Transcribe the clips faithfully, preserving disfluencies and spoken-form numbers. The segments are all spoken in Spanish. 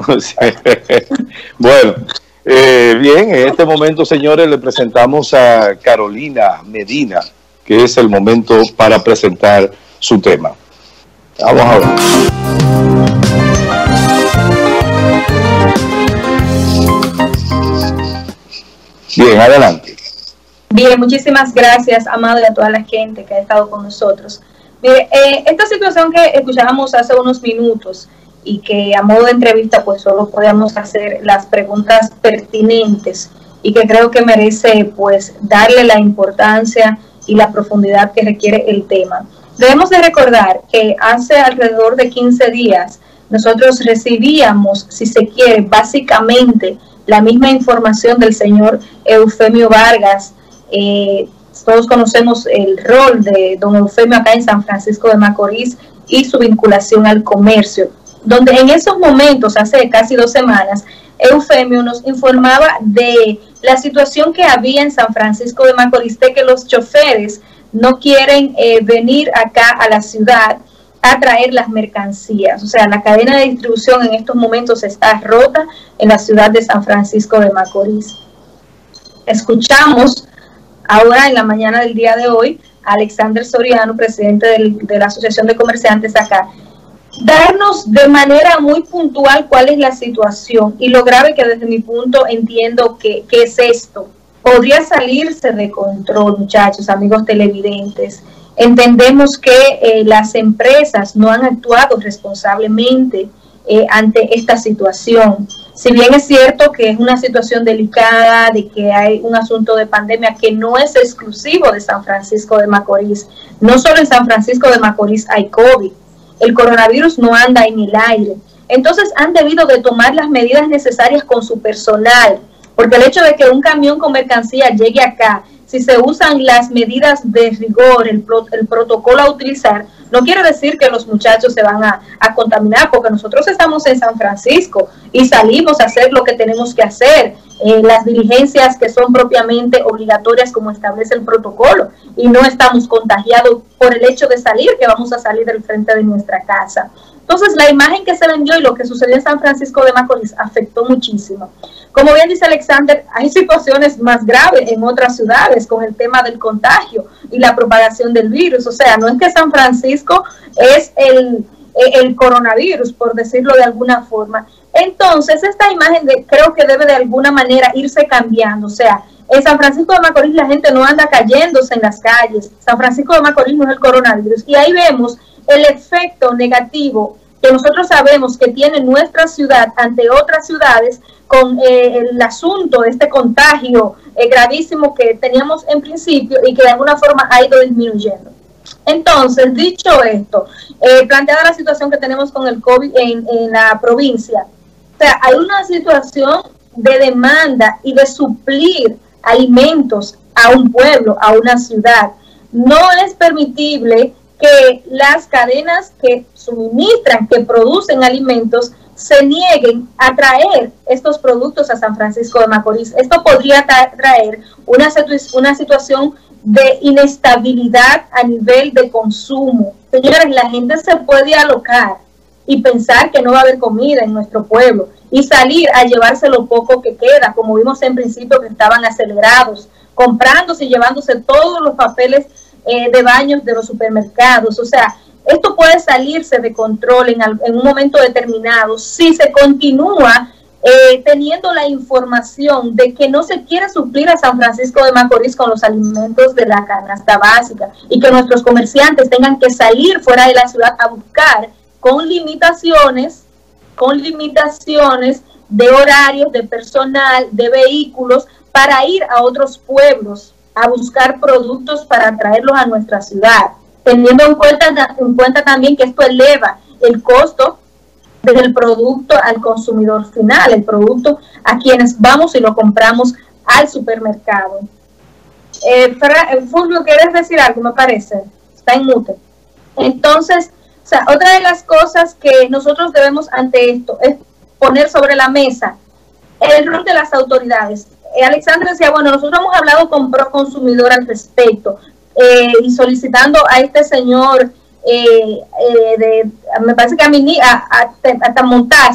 Bueno, eh, bien, en este momento, señores, le presentamos a Carolina Medina, que es el momento para presentar su tema. Vamos a ver. Bien, adelante. Bien, muchísimas gracias, Amado, y a toda la gente que ha estado con nosotros. Mire, eh, esta situación que escuchábamos hace unos minutos y que a modo de entrevista pues solo podíamos hacer las preguntas pertinentes y que creo que merece pues darle la importancia y la profundidad que requiere el tema. Debemos de recordar que hace alrededor de quince días nosotros recibíamos, si se quiere, básicamente la misma información del señor Eufemio Vargas. Eh, todos conocemos el rol de don Eufemio acá en San Francisco de Macorís y su vinculación al comercio, donde en esos momentos, hace casi dos semanas, Eufemio nos informaba de la situación que había en San Francisco de Macorís, de que los choferes no quieren eh, venir acá a la ciudad a traer las mercancías. O sea, la cadena de distribución en estos momentos está rota en la ciudad de San Francisco de Macorís. Escuchamos ahora en la mañana del día de hoy a Alexander Soriano, presidente del, de la Asociación de Comerciantes acá, darnos de manera muy puntual cuál es la situación y lo grave que desde mi punto entiendo que, que es esto. Podría salirse de control, muchachos, amigos televidentes. Entendemos que eh, las empresas no han actuado responsablemente eh, ante esta situación. Si bien es cierto que es una situación delicada, de que hay un asunto de pandemia que no es exclusivo de San Francisco de Macorís. No solo en San Francisco de Macorís hay COVID. El coronavirus no anda en el aire. Entonces han debido de tomar las medidas necesarias con su personal, porque el hecho de que un camión con mercancía llegue acá, si se usan las medidas de rigor, el, pro, el protocolo a utilizar, no quiere decir que los muchachos se van a, a contaminar, porque nosotros estamos en San Francisco y salimos a hacer lo que tenemos que hacer, eh, las diligencias que son propiamente obligatorias como establece el protocolo, y no estamos contagiados por el hecho de salir, que vamos a salir del frente de nuestra casa. Entonces, la imagen que se vendió y lo que sucedió en San Francisco de Macorís afectó muchísimo. Como bien dice Alexander, hay situaciones más graves en otras ciudades con el tema del contagio y la propagación del virus. O sea, no es que San Francisco es el, el coronavirus, por decirlo de alguna forma. Entonces, esta imagen de, creo que debe de alguna manera irse cambiando. O sea, en San Francisco de Macorís la gente no anda cayéndose en las calles. San Francisco de Macorís no es el coronavirus. Y ahí vemos el efecto negativo que nosotros sabemos que tiene nuestra ciudad ante otras ciudades con eh, el asunto de este contagio eh, gravísimo que teníamos en principio y que de alguna forma ha ido disminuyendo. Entonces, dicho esto, eh, planteada la situación que tenemos con el COVID en, en la provincia, o sea, hay una situación de demanda y de suplir alimentos a un pueblo, a una ciudad. No es permitible que las cadenas que suministran, que producen alimentos, se nieguen a traer estos productos a San Francisco de Macorís. Esto podría traer una, situ una situación de inestabilidad a nivel de consumo. Señores, la gente se puede alocar y pensar que no va a haber comida en nuestro pueblo y salir a llevarse lo poco que queda, como vimos en principio que estaban acelerados, comprándose y llevándose todos los papeles Eh, de baños de los supermercados. O sea, esto puede salirse de control en, en un momento determinado si se continúa eh, teniendo la información de que no se quiere suplir a San Francisco de Macorís con los alimentos de la canasta básica y que nuestros comerciantes tengan que salir fuera de la ciudad a buscar con limitaciones, con limitaciones de horarios, de personal, de vehículos para ir a otros pueblos a buscar productos para traerlos a nuestra ciudad, teniendo en cuenta, en cuenta también que esto eleva el costo del producto al consumidor final, el producto a quienes vamos y lo compramos al supermercado. Eh, Fulvio, ¿quieres decir algo? Me parece, está en mute. Entonces, o sea, otra de las cosas que nosotros debemos ante esto es poner sobre la mesa el rol de las autoridades. Eh, Alexandra decía, bueno, nosotros hemos hablado con Proconsumidor al respecto eh, y solicitando a este señor, eh, eh, de, me parece que a, Mini, a, a, a Tamontaz,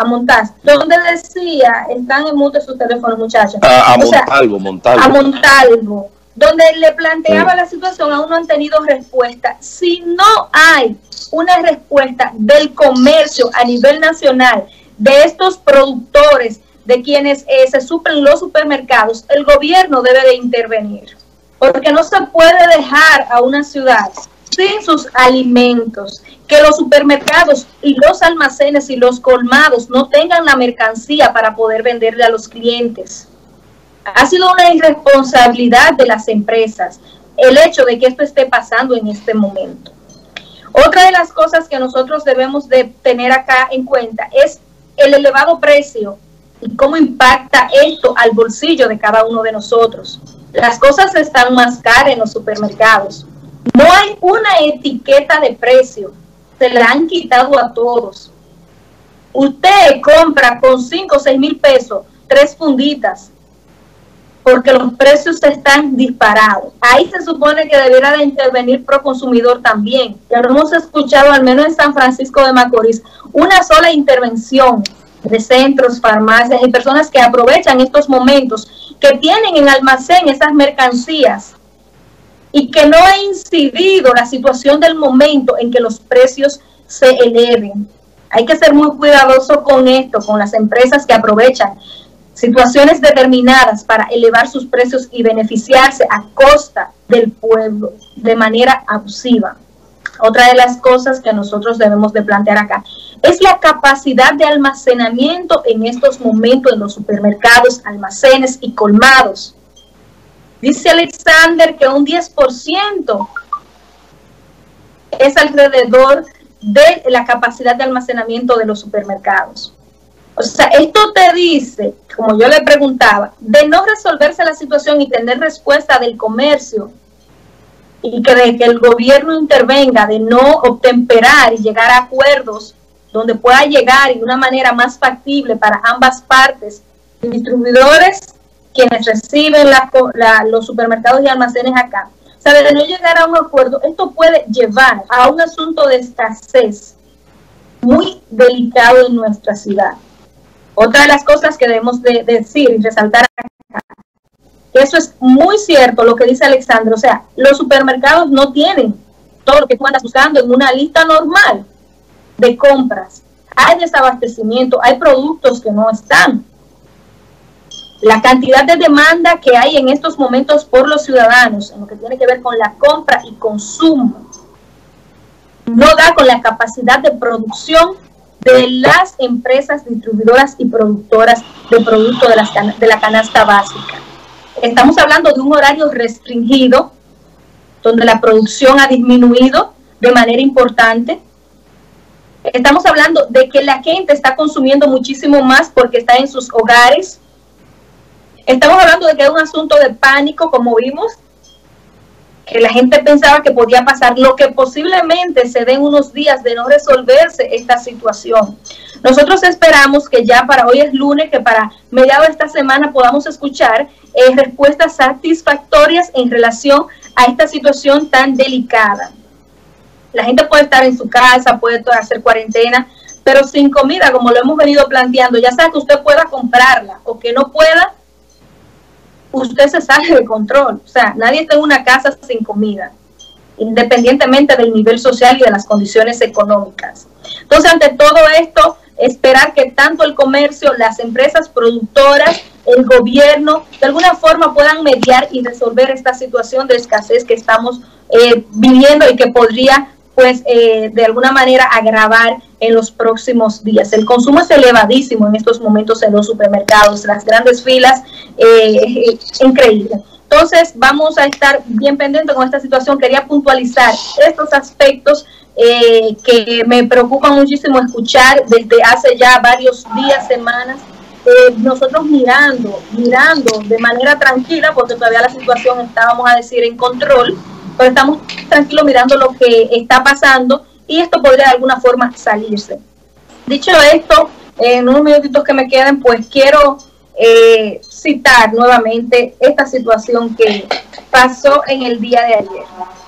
a Montaz, donde decía, están en mute sus teléfonos, muchachos. A, a Montalvo, sea, Montalvo. A Montalvo, donde le planteaba sí. la situación, aún no han tenido respuesta. Si no hay una respuesta del comercio a nivel nacional, de estos productores, de quienes eh, se suplen los supermercados, el gobierno debe de intervenir, porque no se puede dejar a una ciudad sin sus alimentos, que los supermercados y los almacenes y los colmados no tengan la mercancía para poder venderle a los clientes. Ha sido una irresponsabilidad de las empresas el hecho de que esto esté pasando en este momento. Otra de las cosas que nosotros debemos de tener acá en cuenta es el elevado precio y cómo impacta esto al bolsillo de cada uno de nosotros. Las cosas están más caras en los supermercados. No hay una etiqueta de precio, se la han quitado a todos. Usted compra con cinco o seis mil pesos tres funditas, porque los precios están disparados. Ahí se supone que debiera de intervenir Proconsumidor también. Ya lo hemos escuchado, al menos en San Francisco de Macorís, una sola intervención de centros, farmacias y personas que aprovechan estos momentos, que tienen en almacén esas mercancías y que no ha incidido la situación del momento en que los precios se eleven. Hay que ser muy cuidadoso con esto, con las empresas que aprovechan situaciones determinadas para elevar sus precios y beneficiarse a costa del pueblo de manera abusiva. Otra de las cosas que nosotros debemos de plantear acá es la capacidad de almacenamiento en estos momentos en los supermercados, almacenes y colmados. Dice Alexander que un diez por ciento es alrededor de la capacidad de almacenamiento de los supermercados. O sea, esto te dice, como yo le preguntaba, de no resolverse la situación y tener respuesta del comercio y que, de que el gobierno intervenga, de no obtemperar y llegar a acuerdos donde pueda llegar y de una manera más factible para ambas partes, distribuidores, quienes reciben la, la, los supermercados y almacenes acá. O sea, de no llegar a un acuerdo, esto puede llevar a un asunto de escasez muy delicado en nuestra ciudad. Otra de las cosas que debemos de, de decir y resaltar acá, eso es muy cierto lo que dice Alexandra, o sea, los supermercados no tienen todo lo que tú andas buscando en una lista normal de compras. Hay desabastecimiento, hay productos que no están. La cantidad de demanda que hay en estos momentos por los ciudadanos, en lo que tiene que ver con la compra y consumo, no da con la capacidad de producción de las empresas distribuidoras y productoras de productos de, las can de la canasta básica. Estamos hablando de un horario restringido, donde la producción ha disminuido de manera importante. Estamos hablando de que la gente está consumiendo muchísimo más porque está en sus hogares. Estamos hablando de que es un asunto de pánico, como vimos, que la gente pensaba que podía pasar, lo que posiblemente se den unos días de no resolverse esta situación. Nosotros esperamos que ya para hoy es lunes, que para mediados de esta semana podamos escuchar eh, respuestas satisfactorias en relación a esta situación tan delicada. La gente puede estar en su casa, puede hacer cuarentena, pero sin comida, como lo hemos venido planteando, ya sea que usted pueda comprarla o que no pueda, usted se sale de control. O sea, nadie está en una casa sin comida, independientemente del nivel social y de las condiciones económicas. Entonces, ante todo esto, esperar que tanto el comercio, las empresas productoras, el gobierno, de alguna forma puedan mediar y resolver esta situación de escasez que estamos eh, viviendo y que podría, pues, eh, de alguna manera agravar en los próximos días. El consumo es elevadísimo en estos momentos en los supermercados, las grandes filas, eh, increíble. Entonces, vamos a estar bien pendientes con esta situación. Quería puntualizar estos aspectos eh, que me preocupan muchísimo escuchar desde hace ya varios días, semanas. Eh, nosotros mirando, mirando de manera tranquila, porque todavía la situación está, vamos a decir, en control, pero estamos tranquilos mirando lo que está pasando y esto podría de alguna forma salirse. Dicho esto, en unos minutitos que me queden, pues quiero eh, citar nuevamente esta situación que pasó en el día de ayer.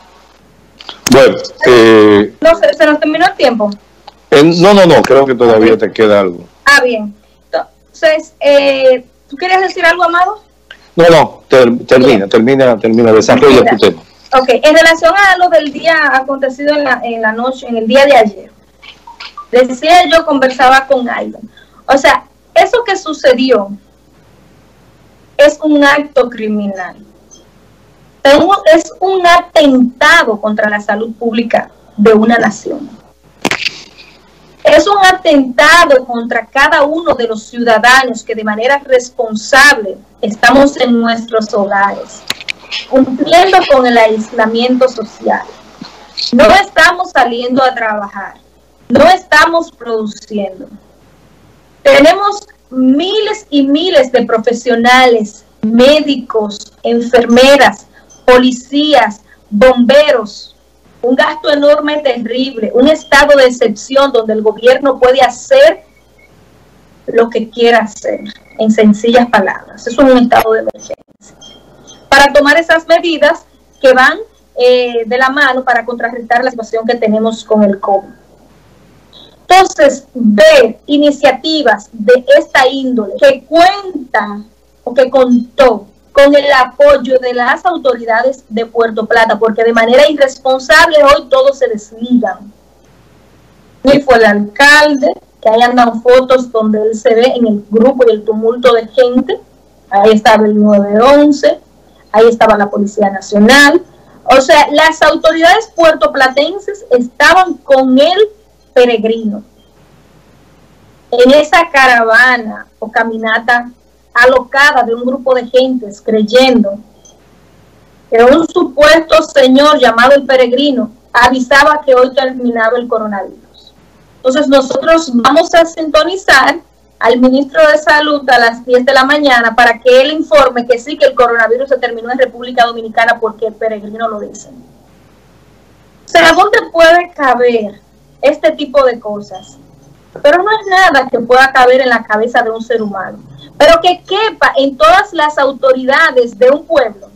Bueno, eh, no, ¿se, ¿se nos terminó el tiempo? Eh, no, no, no, creo que todavía te queda algo. Ah, Está bien. Entonces, eh, ¿tú querías decir algo, Amado? No, no, ter, termina, bien. termina, termina, desarrolla Mira, tu tema. Ok, en relación a lo del día acontecido en la, en la noche, en el día de ayer, decía yo, conversaba con alguien, o sea, eso que sucedió es un acto criminal, es un atentado contra la salud pública de una nación. Es un atentado contra cada uno de los ciudadanos que de manera responsable estamos en nuestros hogares, cumpliendo con el aislamiento social. No estamos saliendo a trabajar, no estamos produciendo. Tenemos miles y miles de profesionales, médicos, enfermeras, policías, bomberos, un gasto enorme, terrible, un estado de excepción donde el gobierno puede hacer lo que quiera hacer, en sencillas palabras. Eso es un estado de emergencia. Para tomar esas medidas que van eh, de la mano para contrarrestar la situación que tenemos con el COVID. Entonces, ver iniciativas de esta índole que cuentan o que contó con el apoyo de las autoridades de Puerto Plata, porque de manera irresponsable hoy todos se desligan. Y fue el alcalde, que ahí andan fotos donde él se ve en el grupo y el tumulto de gente, ahí estaba el nueve once, ahí estaba la Policía Nacional, o sea, las autoridades puertoplatenses estaban con el peregrino, en esa caravana o caminata alocada de un grupo de gentes creyendo que un supuesto señor llamado el peregrino avisaba que hoy terminaba el coronavirus. Entonces nosotros vamos a sintonizar al ministro de Salud a las diez de la mañana para que él informe que sí, que el coronavirus se terminó en República Dominicana porque el peregrino lo dice. O sea, ¿dónde puede caber este tipo de cosas? Pero no es nada que pueda caber en la cabeza de un ser humano, pero que quepa en todas las autoridades de un pueblo,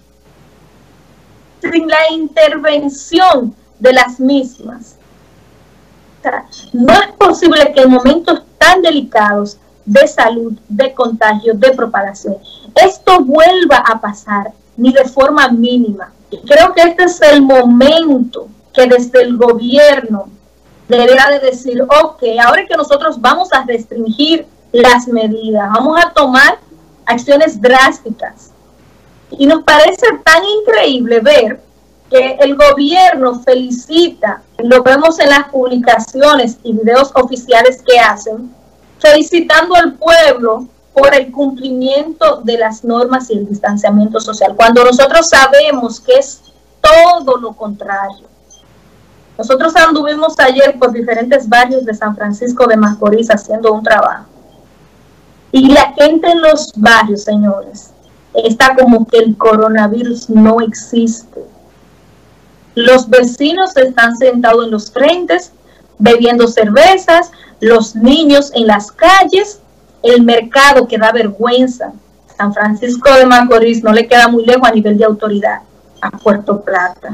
sin la intervención de las mismas. O sea, no es posible que en momentos tan delicados de salud, de contagio, de propagación, esto vuelva a pasar, ni de forma mínima. Creo que este es el momento que desde el gobierno deberá de decir, ok, ahora que nosotros vamos a restringir las medidas, vamos a tomar acciones drásticas. Y nos parece tan increíble ver que el gobierno felicita, lo vemos en las publicaciones y videos oficiales que hacen, felicitando al pueblo por el cumplimiento de las normas y el distanciamiento social, cuando nosotros sabemos que es todo lo contrario. Nosotros anduvimos ayer por diferentes barrios de San Francisco de Macorís haciendo un trabajo. Y la gente en los barrios, señores, está como que el coronavirus no existe. Los vecinos están sentados en los frentes, bebiendo cervezas, los niños en las calles, el mercado que da vergüenza. San Francisco de Macorís no le queda muy lejos a nivel de autoridad a Puerto Plata.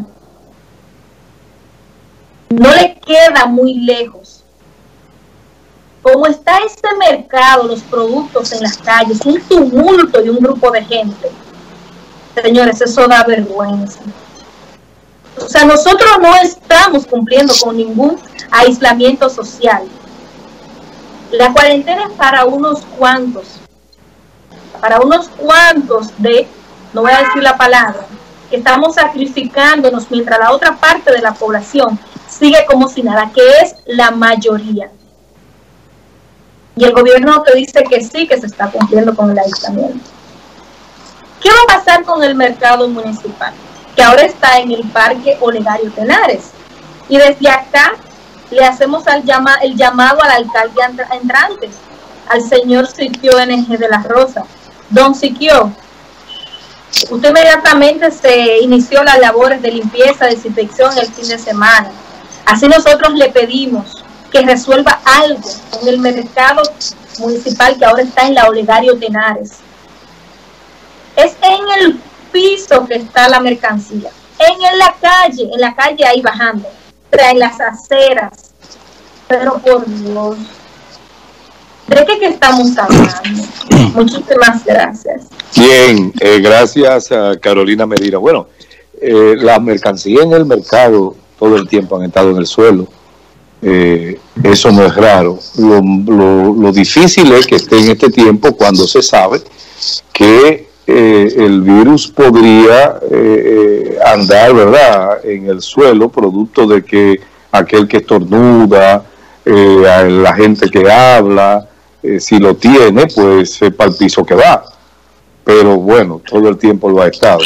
No le queda muy lejos. Como está este mercado, los productos en las calles, un tumulto y un grupo de gente, señores, eso da vergüenza. O sea, nosotros no estamos cumpliendo con ningún aislamiento social. La cuarentena es para unos cuantos, para unos cuantos de, no voy a decir la palabra, que estamos sacrificándonos mientras la otra parte de la población sigue como si nada, que es la mayoría. Y el gobierno te dice que sí, que se está cumpliendo con el aislamiento. ¿Qué va a pasar con el mercado municipal? Que ahora está en el Parque Olegario Tenares. Y desde acá le hacemos el, llama, el llamado al alcalde entrante, al señor Siquio N G de la Rosa. Don Siquio, usted inmediatamente se inició las labores de limpieza, desinfección el fin de semana. Así nosotros le pedimos que resuelva algo en el mercado municipal que ahora está en la Olegario Tenares. Es en el piso que está la mercancía, en la calle, en la calle ahí bajando, en las aceras. Pero por Dios, ¿De qué que estamos hablando? Muchísimas gracias. Bien, eh, gracias a Carolina Medina. Bueno, eh, la mercancía en el mercado todo el tiempo han estado en el suelo. Eh, eso no es raro. Lo, lo, lo difícil es que esté en este tiempo cuando se sabe que eh, el virus podría eh, andar, ¿verdad?, en el suelo, producto de que aquel que estornuda, eh, a la gente que habla, eh, si lo tiene, pues es para el piso que va. Pero bueno, todo el tiempo lo ha estado.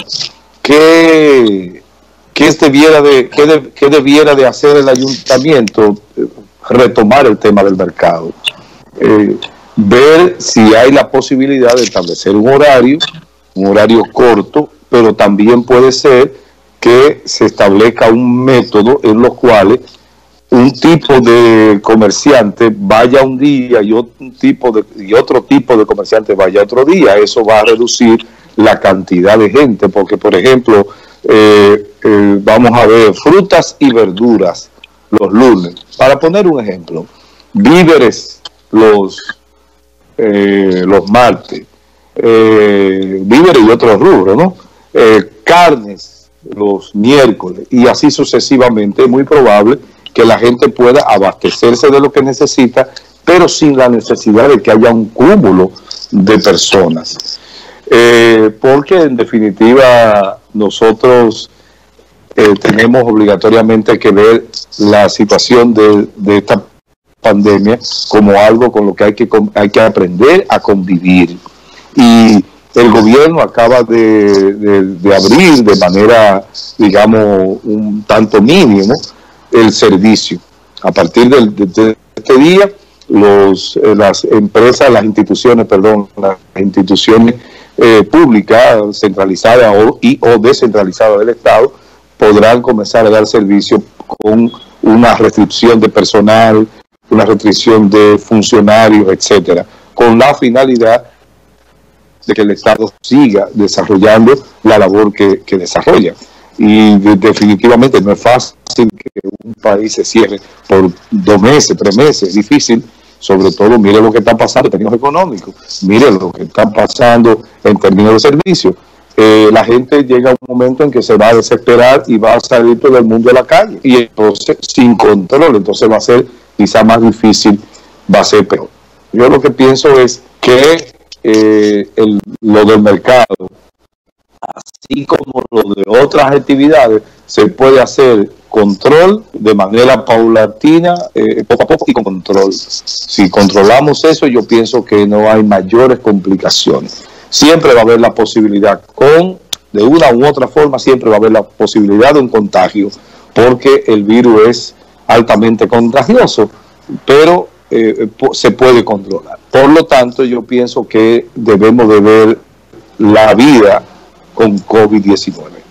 ¿Qué, qué, debiera, de, qué, de, qué debiera de hacer el ayuntamiento? Retomar el tema del mercado. Eh, ver si hay la posibilidad de establecer un horario, un horario corto, pero también puede ser que se establezca un método en los cuales un tipo de comerciante vaya un día y otro tipo de, y otro tipo de comerciante vaya otro día. Eso va a reducir la cantidad de gente, porque por ejemplo, eh, eh, vamos a ver frutas y verduras los lunes, para poner un ejemplo, víveres los, eh, los martes, eh, víveres y otros rubros, ¿no? Eh, carnes los miércoles, y así sucesivamente. Es muy probable que la gente pueda abastecerse de lo que necesita, pero sin la necesidad de que haya un cúmulo de personas. Eh, porque en definitiva nosotros eh, tenemos obligatoriamente que ver la situación de, de esta pandemia como algo con lo que hay que, hay que aprender a convivir. Y el gobierno acaba de, de, de abrir de manera, digamos, un tanto mínimo el servicio. A partir de, de, de este día, los, eh, las empresas, las instituciones, perdón, las instituciones eh, públicas, centralizadas o, y o descentralizadas del Estado, podrán comenzar a dar servicio con una restricción de personal, una restricción de funcionarios, etcétera, con la finalidad de que el Estado siga desarrollando la labor que, que desarrolla. Y de, definitivamente no es fácil que un país se cierre por dos meses, tres meses, es difícil. Sobre todo, mire lo que está pasando en términos económicos, mire lo que está pasando en términos de servicios. Eh, la gente llega a un momento en que se va a desesperar y va a salir todo el mundo a la calle, y entonces sin control, entonces va a ser quizá más difícil, va a ser peor. Yo lo que pienso es que eh, el, lo del mercado, así como lo de otras actividades, se puede hacer control de manera paulatina, eh, poco a poco y con control. Si controlamos eso, yo pienso que no hay mayores complicaciones. Siempre va a haber la posibilidad, con de una u otra forma, siempre va a haber la posibilidad de un contagio, porque el virus es altamente contagioso, pero eh, se puede controlar. Por lo tanto, yo pienso que debemos de ver la vida con COVID diecinueve.